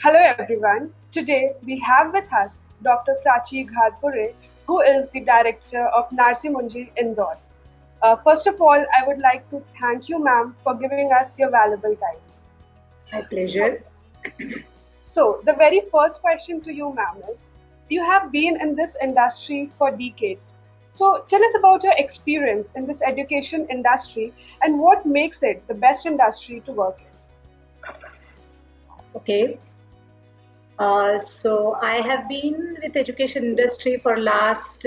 Hello everyone. Today we have with us Dr. Prachi Gharpure, who is the director of Narsi Munji Indore. First of all, I would like to thank you, ma'am, for giving us your valuable time. My pleasure. So, the very first question to you, ma'am, is you have been in this industry for decades. So, tell us about your experience in this education industry and what makes it the best industry to work in. Okay. So I have been with education industry for last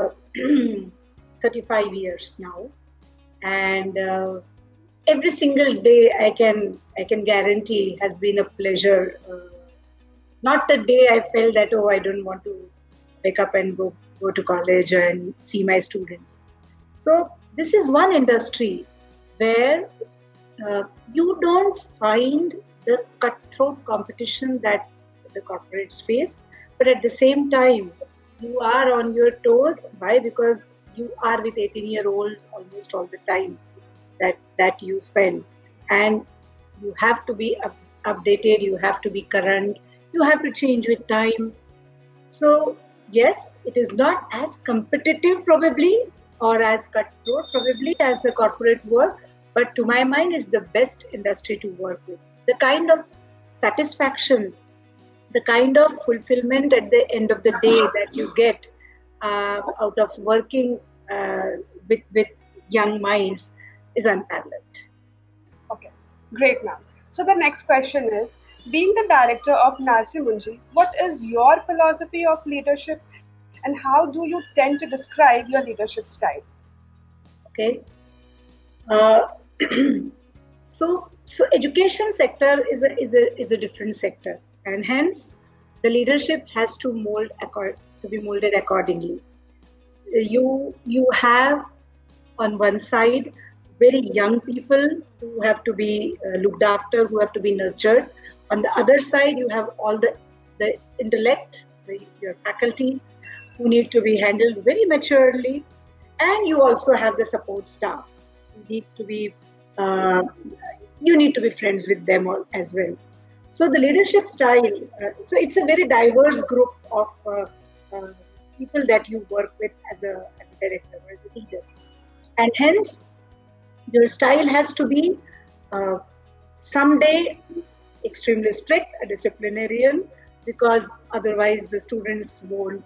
35 years now, and every single day I can guarantee has been a pleasure. Not a day I felt that I don't want to wake up and go to college and see my students. So this is one industry where you don't find the cutthroat competition that the corporates face, but at the same time you are on your toes. Why? Because you are with 18-year-olds almost all the time that you spend, and you have to be updated, you have to be current, you have to change with time. So yes, it is not as competitive probably or as cutthroat probably as the corporate world, but to my mind it's the best industry to work with. The kind of satisfaction, the kind of fulfillment at the end of the day that you get out of working with young minds is unparalleled. Okay, great, ma'am. So the next question is, being the director of Narsi Munji, what is your philosophy of leadership and how do you tend to describe your leadership style? Okay. So education sector is a different sector, and hence the leadership has to be molded accordingly. You have on one side very young people who have to be looked after, who have to be nurtured. On the other side, you have all the intellect, your faculty, who need to be handled very maturely, and you also have the support staff. You need to be friends with them all as well. So the leadership style, so it's a very diverse group of people that you work with as a director or as a leader, and hence your style has to be someday extremely strict, a disciplinarian, because otherwise the students won't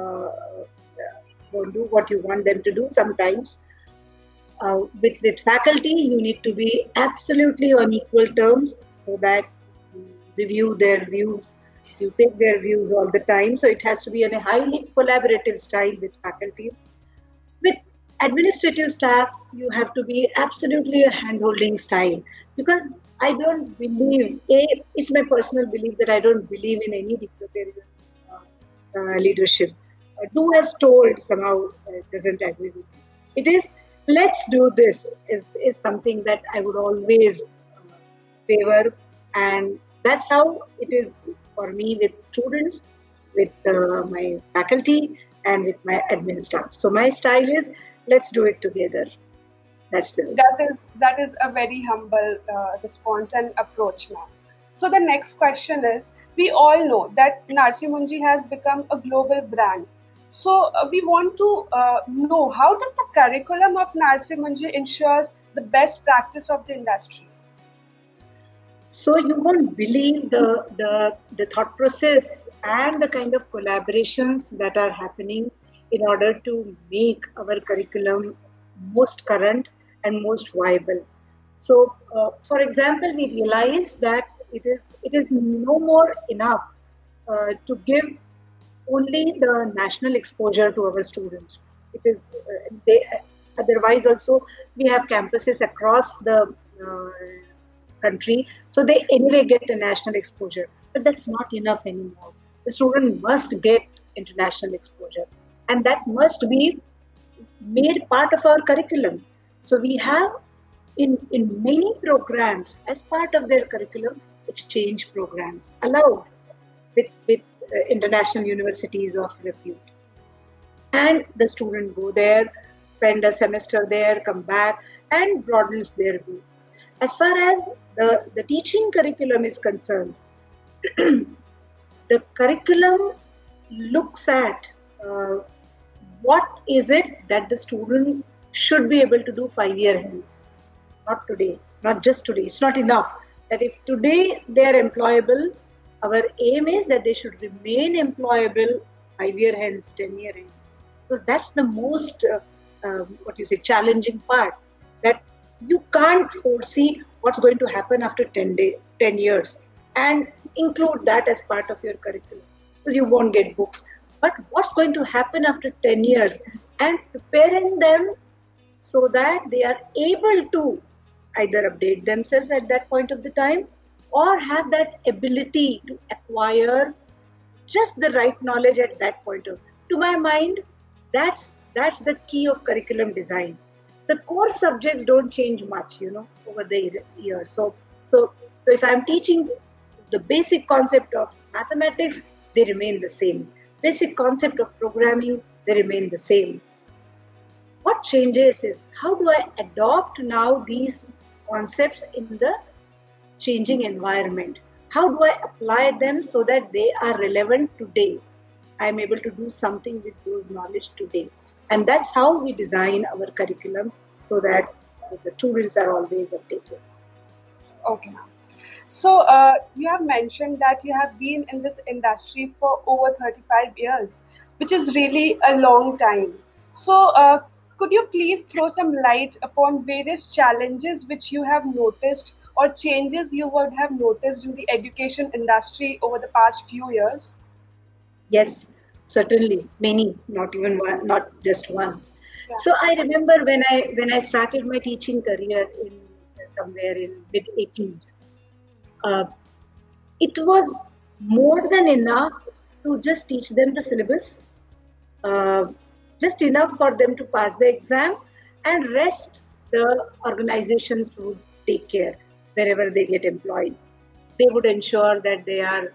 do what you want them to do. Sometimes with faculty, you need to be absolutely on equal terms so that you review their views, you take their views all the time. So it has to be in a highly collaborative style with faculty. With administrative staff, you have to be absolutely a hand-holding style, because I don't believe, it's my personal belief that I don't believe in any dictatorial leadership. Do as told somehow doesn't agree with me. It is, let's do this is something that I would always favor, and that's how it is for me with students, with my faculty, and with my admin staff. So my style is, let's do it together. That is a very humble response and approach, ma'am. So the next question is, we all know that Narsi Munji has become a global brand. So we want to know, how does the curriculum of Narsi Munji ensures the best practice of the industry? So you won't believe the thought process and the kind of collaborations that are happening in order to make our curriculum most current and most viable. So, for example, we realize that it is no more enough to give only the national exposure to our students. It is otherwise also we have campuses across the country, so they anyway get a national exposure. But that's not enough anymore. The student must get international exposure, and that must be made part of our curriculum. So we have in many programs as part of their curriculum exchange programs allowed with international universities of repute, and the student go there, spend a semester there, come back, and broadens their view. As far as the teaching curriculum is concerned, The curriculum looks at what is it that the student should be able to do 5 years hence, not today, not just today. It's not enough that if today they are employable, our aim is that they should remain employable 5 years hence, 10 years hence. Because that's the most, challenging part, that you can't foresee what's going to happen after 10 years and include that as part of your curriculum, because you won't get books. But what's going to happen after 10 years, and preparing them so that they are able to either update themselves at that point of the time or have that ability to acquire just the right knowledge at that point of. To my mind, that's the key of curriculum design. The core subjects don't change much, over the years. So if I'm teaching the basic concept of mathematics, they remain the same. Basic concept of programming, they remain the same. What changes is how do I adopt now these concepts in the changing environment? How do I apply them so that they are relevant today? I'm able to do something with those knowledge today. And that's how we design our curriculum, so that the students are always updated. Okay. So you have mentioned that you have been in this industry for over 35 years, which is really a long time. So could you please throw some light upon various challenges which you have noticed or changes you would have noticed in the education industry over the past few years? Yes, certainly. Many, not even one, not just one. Yeah. So I remember when I started my teaching career in somewhere in mid-80s, it was more than enough to just teach them the syllabus, just enough for them to pass the exam, and rest the organizations would take care wherever they get employed. They would ensure that they are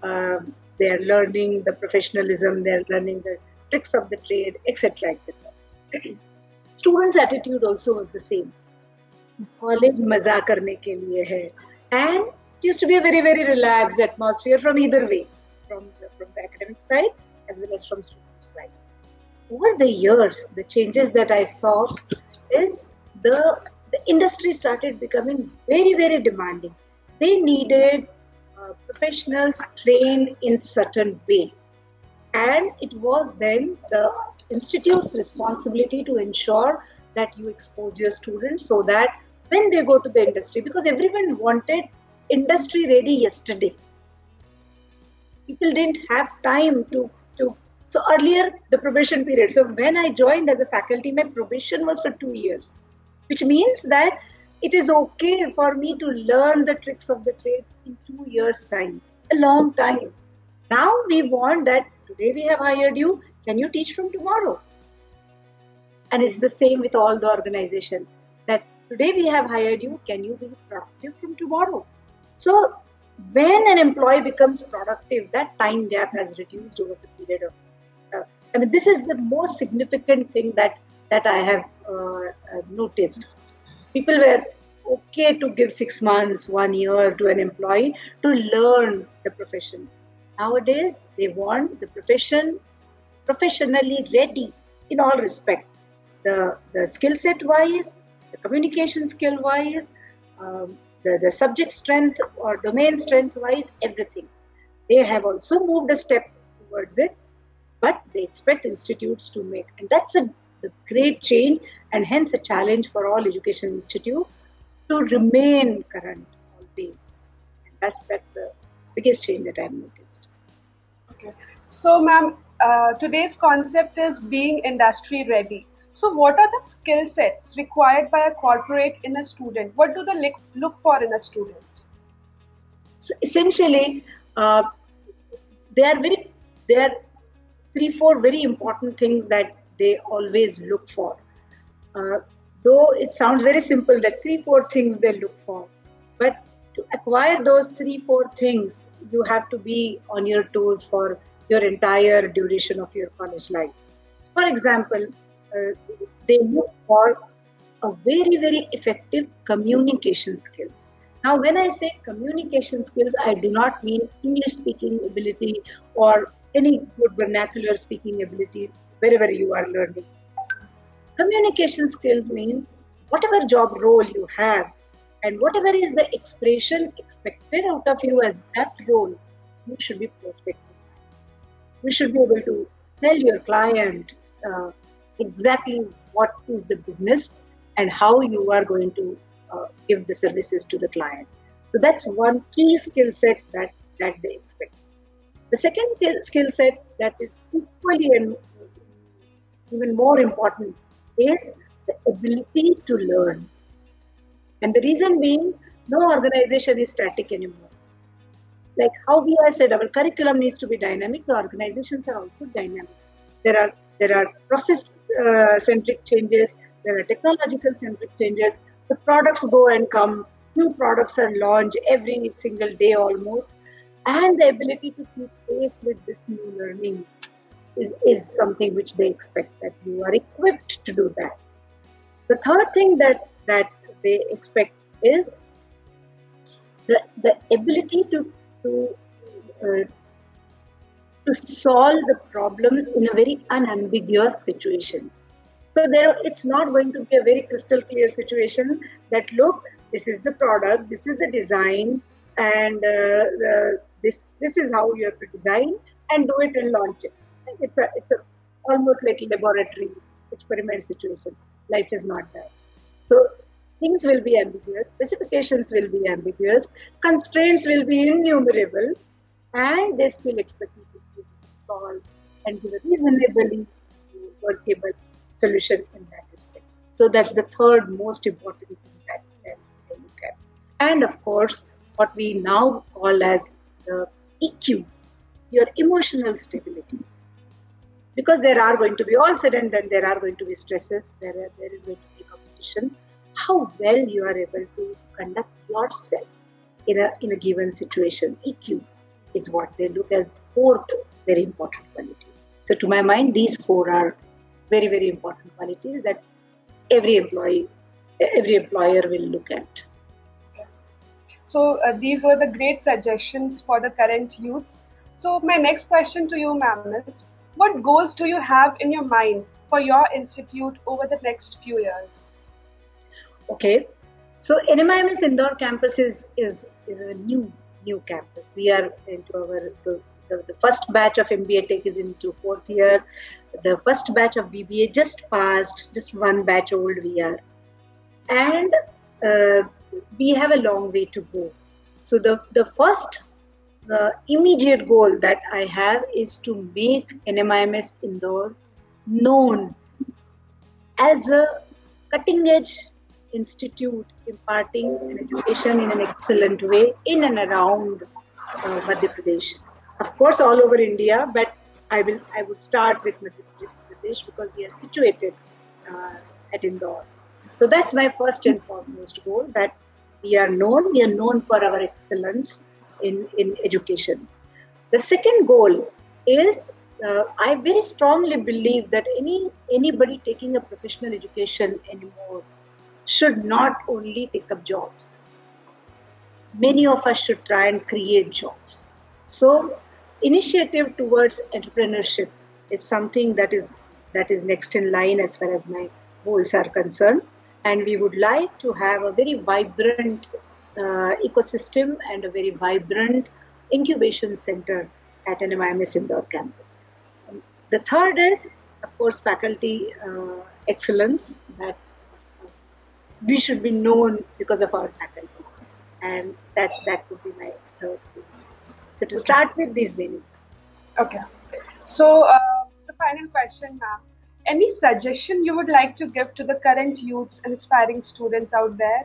learning the professionalism, they are learning the tricks of the trade, etc., etc. Students' attitude also was the same. College maza karne ke liye hai, and it used to be a very, very relaxed atmosphere from either way, from the academic side as well as from students' side. Over the years, the changes that I saw is the industry started becoming very, very demanding. They needed professionals trained in certain way. And it was then the institute's responsibility to ensure that you expose your students so that when they go to the industry, because everyone wanted industry ready yesterday. People didn't have time to. So earlier, the probation period. So when I joined as a faculty, my probation was for 2 years, which means that it is okay for me to learn the tricks of the trade in 2 years' time, a long time. Now we want that today we have hired you, can you teach from tomorrow? And it's the same with all the organization, that today we have hired you, can you be productive from tomorrow? So when an employee becomes productive, that time gap has reduced over the period of this is the most significant thing that I have noticed. People were okay to give 6 months, 1 year to an employee to learn the profession. Nowadays, they want the profession professionally ready in all respect. The skill set wise, the communication skill wise, the subject strength or domain strength wise, everything. They have also moved a step towards it, but they expect institutes to make. And that's the great change, and hence a challenge for all education institutes to remain current always. And that's the biggest change that I've noticed. Okay. So, ma'am, today's concept is being industry ready. So what are the skill sets required by a corporate in a student? What do they look for in a student? So essentially, there are 3-4 very important things that they always look for. Though it sounds very simple that 3-4 things they look for, but to acquire those 3-4 things, you have to be on your toes for your entire duration of your college life. So for example, they look for a very, very effective communication skills. Now, when I say communication skills, I do not mean English speaking ability or any good vernacular speaking ability wherever you are learning. Communication skills means whatever job role you have and whatever is the expression expected out of you as that role, you should be perfect. You should be able to tell your client exactly what is the business and how you are going to give the services to the client. So that's one key skill set that they expect. The second skill set that is equally and even more important is the ability to learn. And the reason being, no organization is static anymore. Like how we have said, our curriculum needs to be dynamic. The organizations are also dynamic. There are process-centric changes. There are technological-centric changes. The products go and come. New products are launched every single day almost. And the ability to keep pace with this new learning is something which they expect, that you are equipped to do that. The third thing that they expect is the ability to solve the problem in a very unambiguous situation. So it's not going to be a very crystal clear situation that, look, this is the product, this is the design, and this is how you have to design and do it and launch it. It's a almost like a laboratory experiment situation. Life is not that. So things will be ambiguous, specifications will be ambiguous, constraints will be innumerable, and they still expect you to solve and give a reasonably workable solution in that respect. So that's the third most important thing that they look at. And of course, what we now call as the EQ, your emotional stability. Because there are going to be, all said and done, there are going to be stresses, there is going to be competition. How well you are able to conduct yourself in a given situation. EQ is what they look as fourth very important quality. So to my mind, these four are very, very important qualities that every employer will look at. So these were the great suggestions for the current youths. So my next question to you, ma'am, is what goals do you have in your mind for your institute over the next few years? Okay, so NMIMS Indore campus is a new campus. We are into the first batch of MBA Tech is into fourth year. The first batch of BBA just passed, just one batch old we are. And we have a long way to go. So the first immediate goal that I have is to make NMIMS Indore known as a cutting-edge institute imparting an education in an excellent way in and around Madhya Pradesh. Of course, all over India, but I would start with Madhya Pradesh because we are situated at Indore. So that's my first and foremost goal, that we are known for our excellence in education. The second goal is I very strongly believe that anybody taking a professional education anymore should not only take up jobs. Many of us should try and create jobs. So initiative towards entrepreneurship is something that is next in line as far as my goals are concerned. And we would like to have a very vibrant ecosystem and a very vibrant incubation center at NMIMS Indore campus. The third is, of course, faculty excellence, that we should be known because of our faculty. And that would be my third thing. So to start with these many. Okay. So the final question, ma'am. Any suggestion you would like to give to the current youths and aspiring students out there?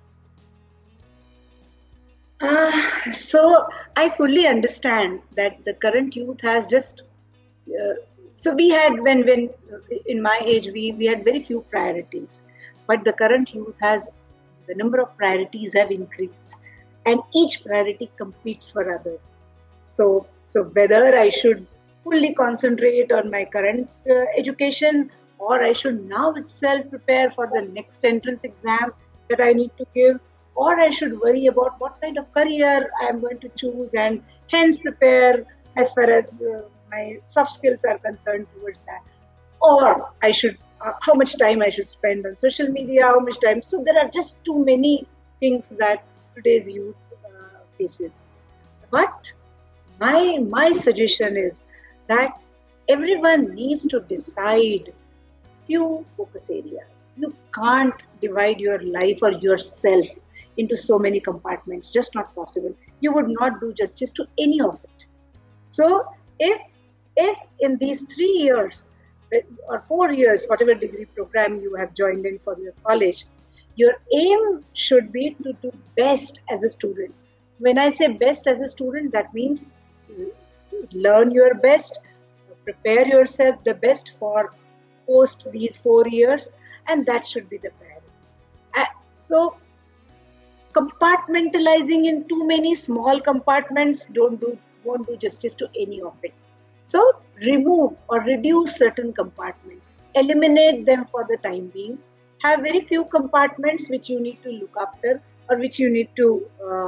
So I fully understand that the current youth has just. So we had when in my age we had very few priorities, but the current youth has the number of priorities have increased, and each priority competes for others. So whether I should fully concentrate on my current education, or I should now itself prepare for the next entrance exam that I need to give, or I should worry about what kind of career I am going to choose and hence prepare as far as my soft skills are concerned towards that. Or I should, how much time I should spend on social media, how much time. So there are just too many things that today's youth faces. But my suggestion is that everyone needs to decide few focus areas. You can't divide your life or yourself into so many compartments, just not possible. You would not do justice to any of it. So if in these 3 years or 4 years, whatever degree program you have joined in for your college, your aim should be to do best as a student. When I say best as a student, that means learn your best, prepare yourself the best for post these 4 years, and that should be the priority. So compartmentalizing in too many small compartments won't do justice to any of it. So remove or reduce certain compartments, eliminate them for the time being, have very few compartments which you need to look after or which you need to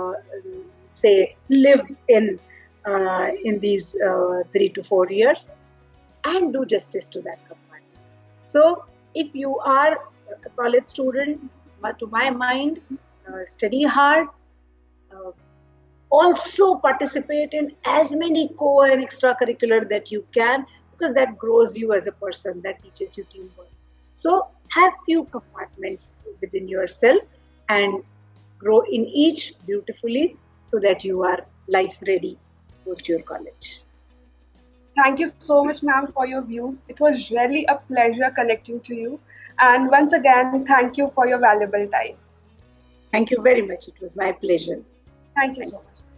live in these 3 to 4 years, and do justice to that compartment. So if you are a college student, to my mind, study hard, also participate in as many core and extracurricular that you can, because that grows you as a person, that teaches you teamwork. So have few compartments within yourself and grow in each beautifully so that you are life ready post your college. Thank you so much, ma'am, for your views. It was really a pleasure connecting to you. And once again, thank you for your valuable time. Thank you very much. It was my pleasure. Thank you so much.